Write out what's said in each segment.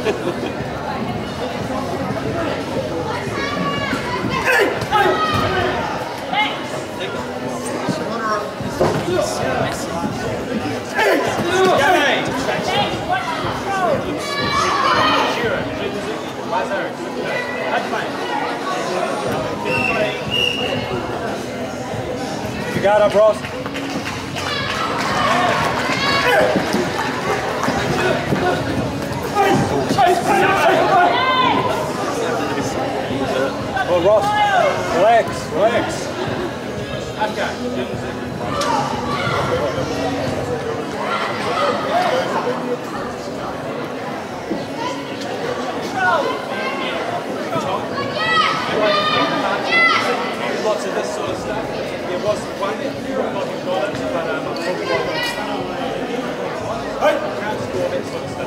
You got it, Ross. Oh, Ross, relax, relax. Lots of this sort of stuff. There was one that you got it, but I can't score that sort of stuff.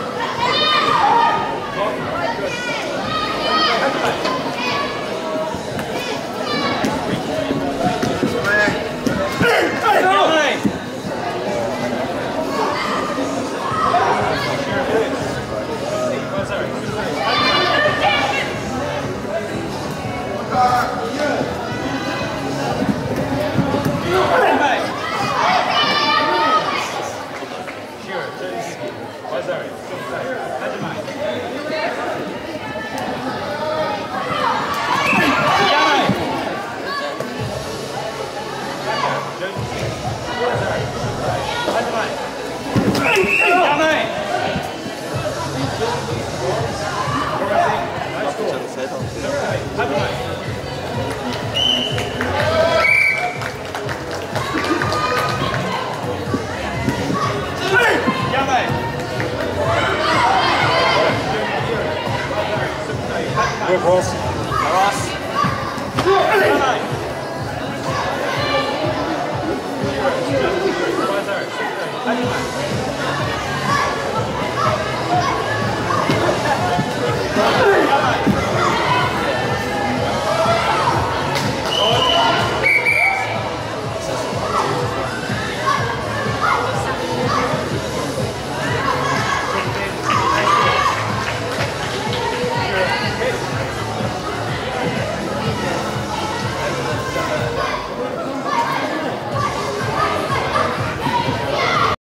Good, Ross. Ross.